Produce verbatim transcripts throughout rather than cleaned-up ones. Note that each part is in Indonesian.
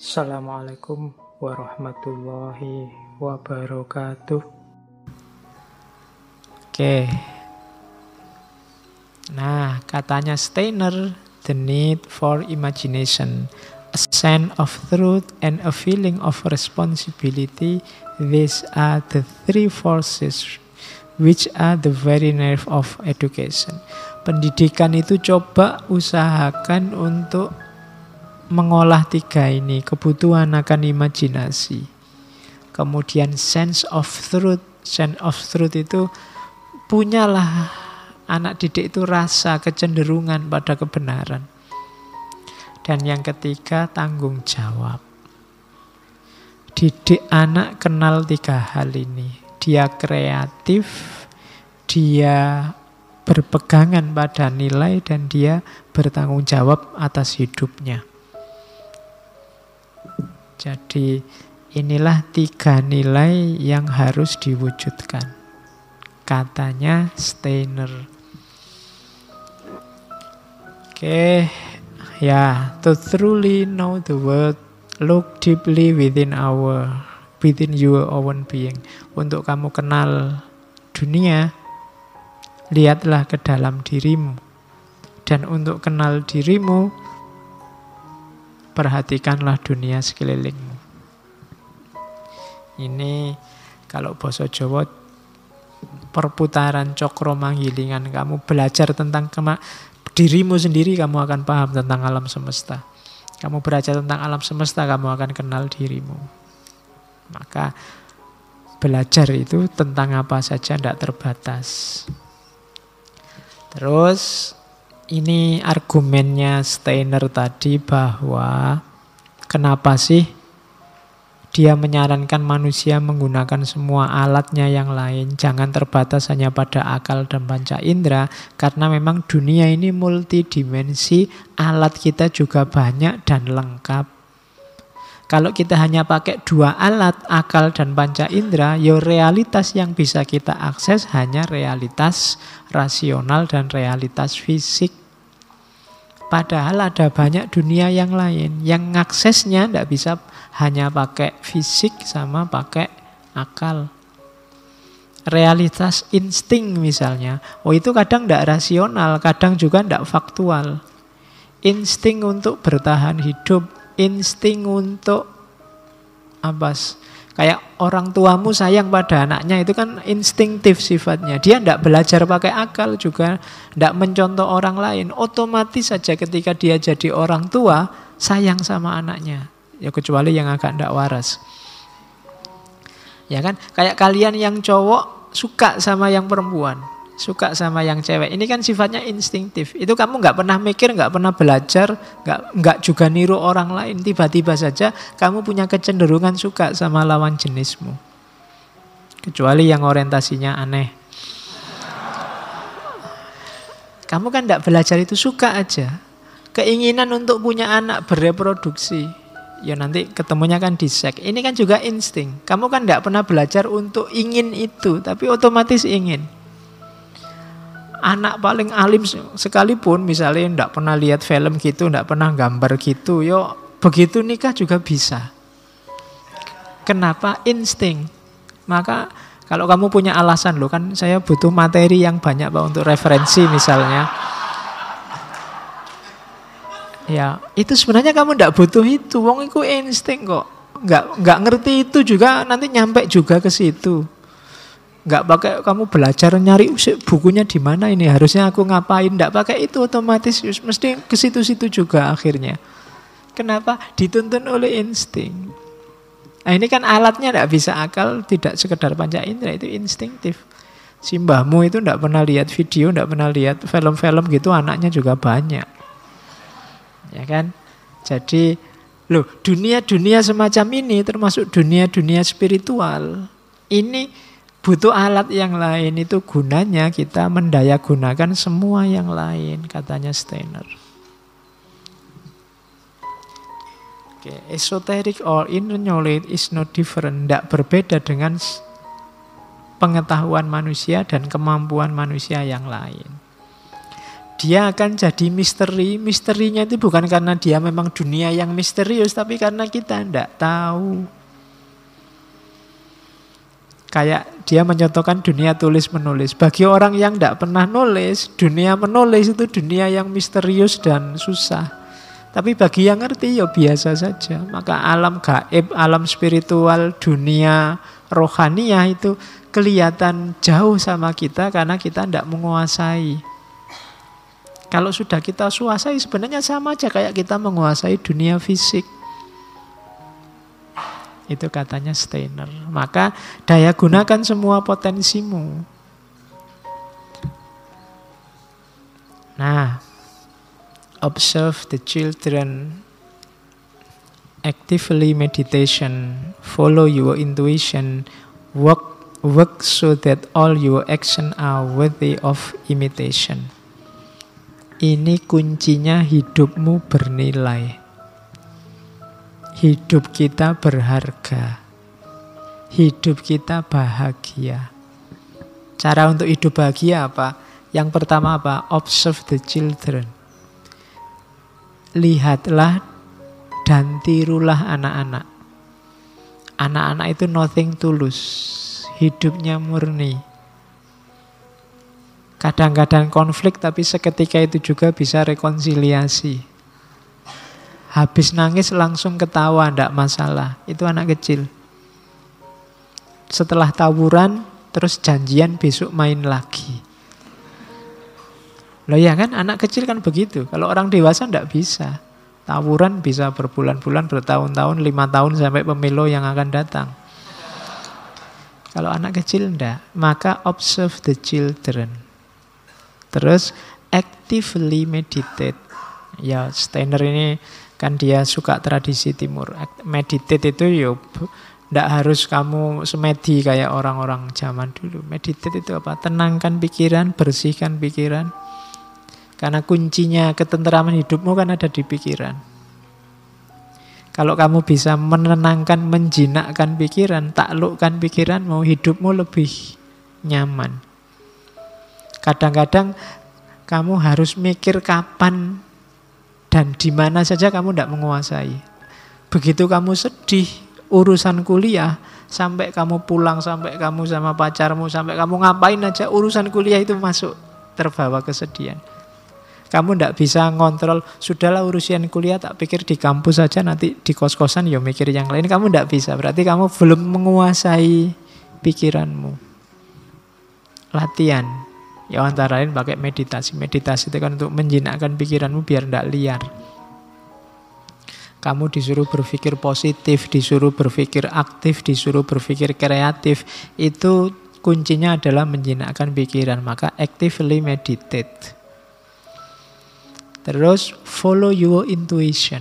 Assalamualaikum warahmatullahi wabarakatuh. Oke. Nah, katanya Steiner, the need for imagination, a sense of truth, and a feeling of responsibility, these are the three forces which are the very nerve of education. Pendidikan itu coba usahakan untuk mengolah tiga ini, kebutuhan akan imajinasi, kemudian sense of truth. Sense of truth itu punyalah anak didik itu rasa kecenderungan pada kebenaran. Dan yang ketiga, tanggung jawab. Didik anak kenal tiga hal ini. Dia kreatif, dia berpegangan pada nilai, dan dia bertanggung jawab atas hidupnya. Jadi inilah tiga nilai yang harus diwujudkan, katanya Steiner. Oke, ya, to truly know the world, look deeply within our, within your own being. Untuk kamu kenal dunia, lihatlah ke dalam dirimu. Dan untuk kenal dirimu, perhatikanlah dunia sekelilingmu. Ini kalau basa Jawa perputaran cokro manggilingan. Kamu belajar tentang kema- dirimu sendiri, kamu akan paham tentang alam semesta. Kamu belajar tentang alam semesta, kamu akan kenal dirimu. Maka belajar itu tentang apa saja, tidak terbatas. Terus ini argumennya Steiner tadi, bahwa kenapa sih dia menyarankan manusia menggunakan semua alatnya yang lain, jangan terbatas hanya pada akal dan panca indera, karena memang dunia ini multidimensi, alat kita juga banyak dan lengkap. Kalau kita hanya pakai dua alat, akal dan panca indera, ya realitas yang bisa kita akses hanya realitas rasional dan realitas fisik. Padahal ada banyak dunia yang lain yang aksesnya tidak bisa hanya pakai fisik sama pakai akal. Realitas insting misalnya, oh itu kadang tidak rasional, kadang juga tidak faktual. Insting untuk bertahan hidup, insting untuk apa? Kayak orang tuamu sayang pada anaknya, itu kan instingtif sifatnya. Dia tidak belajar pakai akal juga, tidak mencontoh orang lain. Otomatis saja ketika dia jadi orang tua, sayang sama anaknya. Ya kecuali yang agak tidak waras. Ya kan? Kayak kalian yang cowok suka sama yang perempuan, suka sama yang cewek. Ini kan sifatnya instingtif. Itu kamu nggak pernah mikir, nggak pernah belajar, nggak nggak juga niru orang lain. Tiba-tiba saja kamu punya kecenderungan suka sama lawan jenismu. Kecuali yang orientasinya aneh. Kamu kan nggak belajar itu, suka aja. Keinginan untuk punya anak, bereproduksi. Ya nanti ketemunya kan di seks. Ini kan juga insting. Kamu kan nggak pernah belajar untuk ingin itu, tapi otomatis ingin. Anak paling alim sekalipun misalnya tidak pernah lihat film gitu, tidak pernah gambar gitu, yo begitu nikah juga bisa. Kenapa? Insting. Maka kalau kamu punya alasan, loh kan saya butuh materi yang banyak Pak untuk referensi misalnya. Ya itu sebenarnya kamu tidak butuh itu, wong itu insting kok. Nggak nggak ngerti itu juga nanti nyampe juga ke situ. Nggak pakai kamu belajar nyari bukunya di mana ini, harusnya aku ngapain, nggak pakai itu, otomatis mesti ke situ-situ juga akhirnya. Kenapa? Dituntun oleh insting. Nah ini kan alatnya nggak bisa akal, tidak sekedar panca indera, itu instingtif. Si mbahmu itu nggak pernah lihat video, nggak pernah lihat film-film gitu, anaknya juga banyak, ya kan? Jadi loh, dunia-dunia semacam ini termasuk dunia-dunia spiritual ini butuh alat yang lain. Itu gunanya kita mendaya gunakan semua yang lain, katanya Steiner. Okay. Esoteric or inner knowledge is not different. Tidak berbeda dengan pengetahuan manusia dan kemampuan manusia yang lain. dia akan jadi misteri. Misterinya itu bukan karena dia memang dunia yang misterius, tapi karena kita tidak tahu. Kayak dia mencontohkan dunia tulis-menulis. Bagi orang yang tidak pernah nulis, dunia menulis itu dunia yang misterius dan susah. Tapi bagi yang ngerti ya biasa saja. Maka alam gaib, alam spiritual, dunia rohaniah itu kelihatan jauh sama kita karena kita tidak menguasai. Kalau sudah kita kuasai sebenarnya sama aja kayak kita menguasai dunia fisik. Itu katanya Steiner. Maka daya gunakan semua potensimu. Nah, observe the children, actively meditation, follow your intuition, work work so that all your action are worthy of imitation. Ini kuncinya hidupmu bernilai. Hidup kita berharga. Hidup kita bahagia. Cara untuk hidup bahagia apa? Yang pertama apa? Observe the children. Lihatlah dan tirulah anak-anak. Anak-anak itu nothing tulus. Hidupnya murni. Kadang-kadang konflik tapi seketika itu juga bisa rekonsiliasi. Habis nangis langsung ketawa, tidak masalah. Itu anak kecil. Setelah tawuran, terus janjian besok main lagi. Loh ya kan, anak kecil kan begitu. Kalau orang dewasa tidak bisa. Tawuran bisa berbulan-bulan, bertahun-tahun, lima tahun sampai pemilu yang akan datang. Kalau anak kecil tidak. Maka observe the children. Terus actively meditate. Ya Steiner ini kan dia suka tradisi timur. Meditate itu ya tidak harus kamu semedi kayak orang-orang zaman dulu. Meditate itu apa? Tenangkan pikiran, bersihkan pikiran. Karena kuncinya ketenteraman hidupmu kan ada di pikiran. Kalau kamu bisa menenangkan, menjinakkan pikiran, taklukkan pikiranmu, hidupmu lebih nyaman. Kadang-kadang kamu harus mikir kapan dan di mana saja kamu tidak menguasai. Begitu kamu sedih, urusan kuliah, sampai kamu pulang, sampai kamu sama pacarmu, sampai kamu ngapain aja, urusan kuliah itu masuk, terbawa kesedihan. Kamu tidak bisa ngontrol, sudahlah urusan kuliah, tak pikir di kampus saja, nanti di kos-kosan ya mikir yang lain. Kamu tidak bisa, berarti kamu belum menguasai pikiranmu. Latihan. Ya antara lain pakai meditasi. Meditasi itu kan untuk menjinakkan pikiranmu biar tidak liar. Kamu disuruh berpikir positif, disuruh berpikir aktif, disuruh berpikir kreatif. Itu kuncinya adalah menjinakkan pikiran. Maka actively meditate. Terus follow your intuition.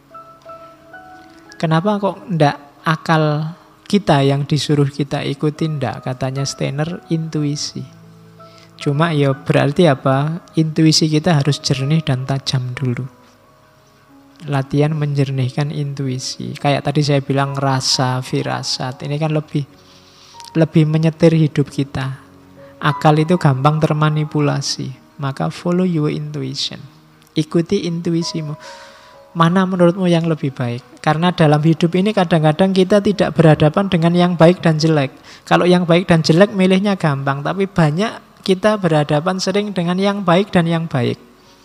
Kenapa kok tidak akal kita yang disuruh kita ikuti? Tidak, katanya Steiner, intuisi. Cuma ya berarti apa? Intuisi kita harus jernih dan tajam dulu. Latihan menjernihkan intuisi. Kayak tadi saya bilang rasa, firasat. Ini kan lebih lebih menyetir hidup kita. Akal itu gampang termanipulasi. Maka follow your intuition. Ikuti intuisimu. Mana menurutmu yang lebih baik? Karena dalam hidup ini kadang-kadang kita tidak berhadapan dengan yang baik dan jelek. Kalau yang baik dan jelek milihnya gampang. Tapi banyak kita berhadapan sering dengan yang baik dan yang baik.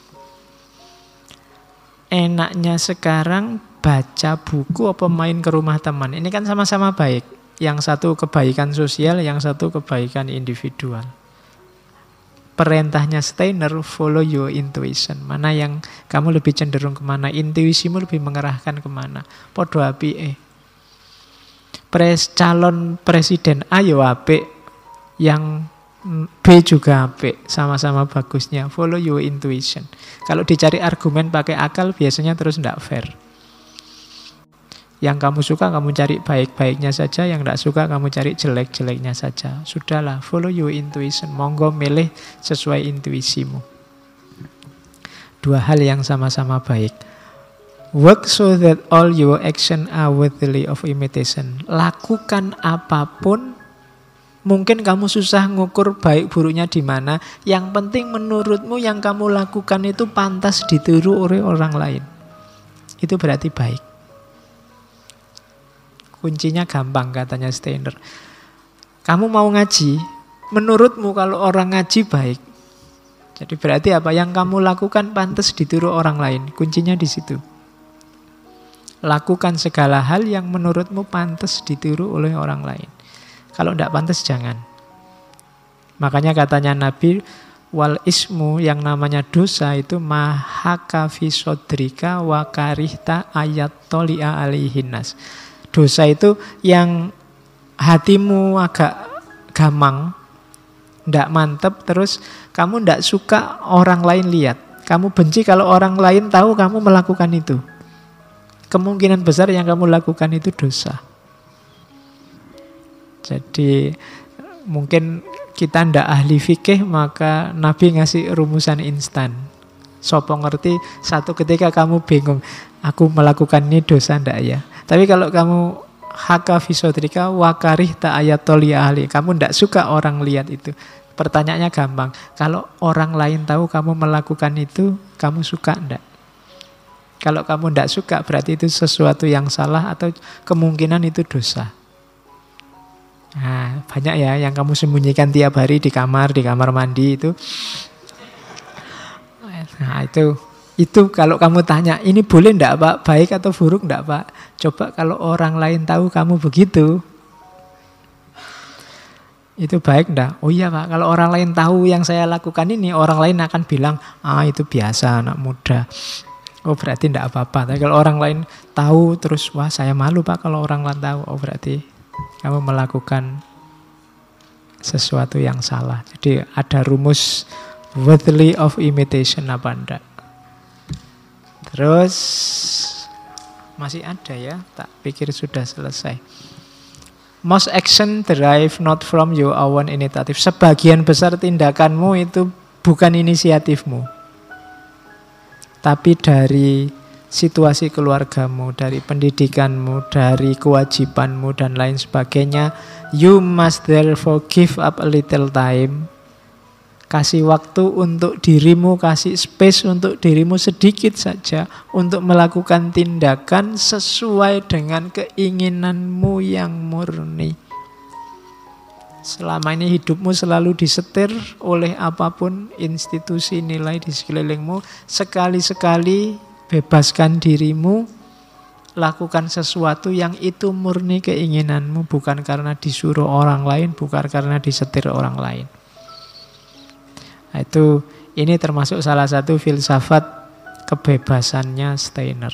Enaknya sekarang baca buku apa main ke rumah teman. Ini kan sama-sama baik. Yang satu kebaikan sosial, yang satu kebaikan individual. Perintahnya Steiner, follow your intuition. Mana yang kamu lebih cenderung kemana? Intuisimu lebih mengerahkan kemana? Podo api eh. Pres, calon presiden A yo apik, yang B juga apik, sama-sama bagusnya. Follow your intuition. Kalau dicari argumen pakai akal biasanya terus tidak fair. Yang kamu suka kamu cari baik-baiknya saja, yang tidak suka kamu cari jelek-jeleknya saja. Sudahlah, follow your intuition. Monggo milih sesuai intuisimu. Dua hal yang sama-sama baik. Work so that all your action are worthy of imitation. Lakukan apapun Mungkin kamu susah ngukur baik buruknya di mana. Yang penting menurutmu yang kamu lakukan itu pantas ditiru oleh orang lain. Itu berarti baik. Kuncinya gampang katanya Steiner. Kamu mau ngaji, menurutmu kalau orang ngaji baik. Jadi berarti apa? Yang kamu lakukan pantas ditiru orang lain. Kuncinya di situ. Lakukan segala hal yang menurutmu pantas ditiru oleh orang lain. Kalau tidak pantas jangan. Makanya katanya Nabi, wal ismu, yang namanya dosa itu mahaka fi sodrika wa karihta ayat tolia alihinnas. Dosa itu yang hatimu agak gamang, tidak mantep, terus kamu tidak suka orang lain lihat. Kamu benci kalau orang lain tahu kamu melakukan itu. Kemungkinan besar yang kamu lakukan itu dosa. Jadi mungkin kita tidak ahli fikih, maka Nabi ngasih rumusan instan. Sopo ngerti, satu ketika kamu bingung, aku melakukan ini dosa ndak ya? Tapi kalau kamu haka fisodrika wakarih ta ayatoli ahli, kamu ndak suka orang lihat itu. Pertanyaannya gampang, kalau orang lain tahu kamu melakukan itu, kamu suka ndak? Kalau kamu ndak suka, berarti itu sesuatu yang salah atau kemungkinan itu dosa. Nah, banyak ya yang kamu sembunyikan tiap hari di kamar, di kamar mandi itu. Nah, itu itu kalau kamu tanya, ini boleh enggak Pak? Baik atau buruk enggak Pak? Coba kalau orang lain tahu kamu begitu. Itu baik enggak? Oh iya Pak, kalau orang lain tahu yang saya lakukan ini, orang lain akan bilang, "Ah, itu biasa anak muda." Oh, berarti enggak apa-apa. Tapi kalau orang lain tahu terus, "Wah, saya malu Pak kalau orang lain tahu." Oh, berarti kamu melakukan sesuatu yang salah. Jadi ada rumus worthy of imitation apa enggak. Terus masih ada ya, tak pikir sudah selesai. Most action derive not from your own initiative. Sebagian besar tindakanmu itu bukan inisiatifmu, tapi dari situasi keluargamu, dari pendidikanmu, dari kewajibanmu dan lain sebagainya. You must therefore give up a little time. Kasih waktu untuk dirimu, kasih space untuk dirimu sedikit saja untuk melakukan tindakan sesuai dengan keinginanmu yang murni. Selama ini hidupmu selalu disetir oleh apapun institusi nilai di sekelilingmu. Sekali-sekali bebaskan dirimu, lakukan sesuatu yang itu murni keinginanmu, bukan karena disuruh orang lain, bukan karena disetir orang lain. Nah, itu ini termasuk salah satu filsafat kebebasannya Steiner.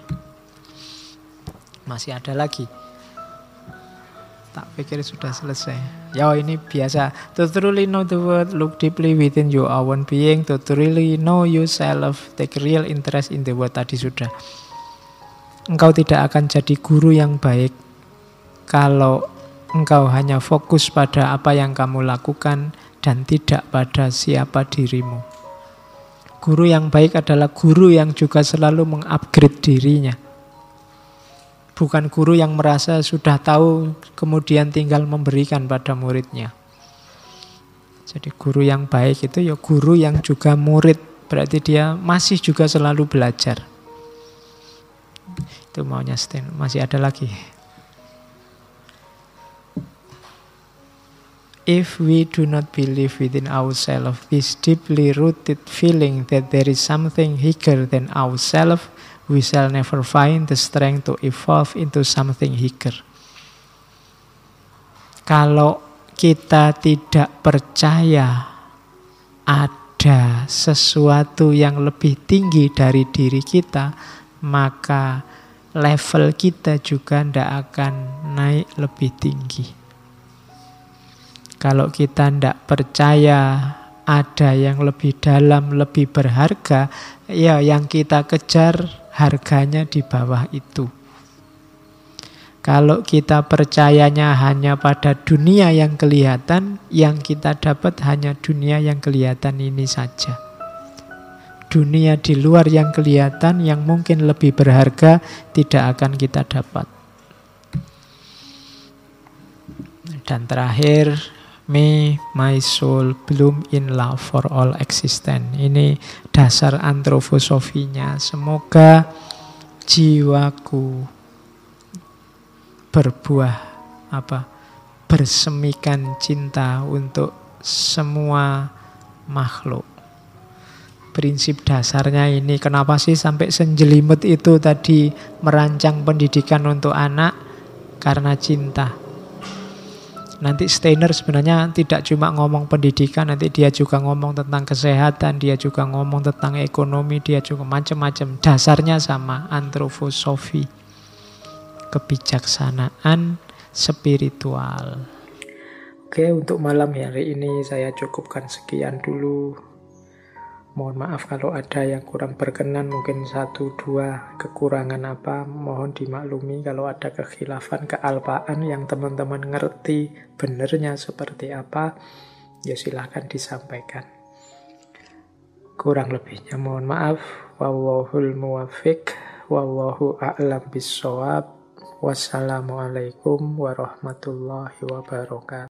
Masih ada lagi? Tak pikir sudah selesai. Ya, ini biasa. To truly know the world, look deeply within your own being. To truly know yourself, take real interest in the world. Tadi sudah. Engkau tidak akan jadi guru yang baik kalau engkau hanya fokus pada apa yang kamu lakukan dan tidak pada siapa dirimu. Guru yang baik adalah guru yang juga selalu mengupgrade dirinya. Bukan guru yang merasa sudah tahu kemudian tinggal memberikan pada muridnya. Jadi guru yang baik itu ya guru yang juga murid. Berarti dia masih juga selalu belajar. Itu maunya Steiner. Masih ada lagi. If we do not believe within ourselves this deeply rooted feeling that there is something bigger than ourselves, we shall never find the strength to evolve into something bigger. Kalau kita tidak percaya ada sesuatu yang lebih tinggi dari diri kita, maka level kita juga tidak akan naik lebih tinggi. Kalau kita tidak percaya ada yang lebih dalam, lebih berharga, ya yang kita kejar harganya di bawah itu. Kalau kita percayanya hanya pada dunia yang kelihatan, yang kita dapat hanya dunia yang kelihatan ini saja. Dunia di luar yang kelihatan, yang mungkin lebih berharga, tidak akan kita dapat. Dan terakhir, May my soul bloom in love for all existence. Ini dasar antroposofinya. Semoga jiwaku berbuah apa? Bersemikan cinta untuk semua makhluk. Prinsip dasarnya ini. Kenapa sih sampai senjelimet itu tadi merancang pendidikan untuk anak? Karena cinta. Nanti Steiner sebenarnya tidak cuma ngomong pendidikan, nanti dia juga ngomong tentang kesehatan, dia juga ngomong tentang ekonomi, dia juga macam-macam. Dasarnya sama, antroposofi, kebijaksanaan spiritual. Oke, untuk malam hari ini saya cukupkan sekian dulu. Mohon maaf kalau ada yang kurang berkenan, mungkin satu dua kekurangan apa, mohon dimaklumi. Kalau ada kekhilafan, kealpaan yang teman-teman ngerti benernya seperti apa, ya silahkan disampaikan. Kurang lebihnya mohon maaf. Wallahul muwaffiq, wallahu a'lam bissawab. Wassalamualaikum warahmatullahi wabarakatuh.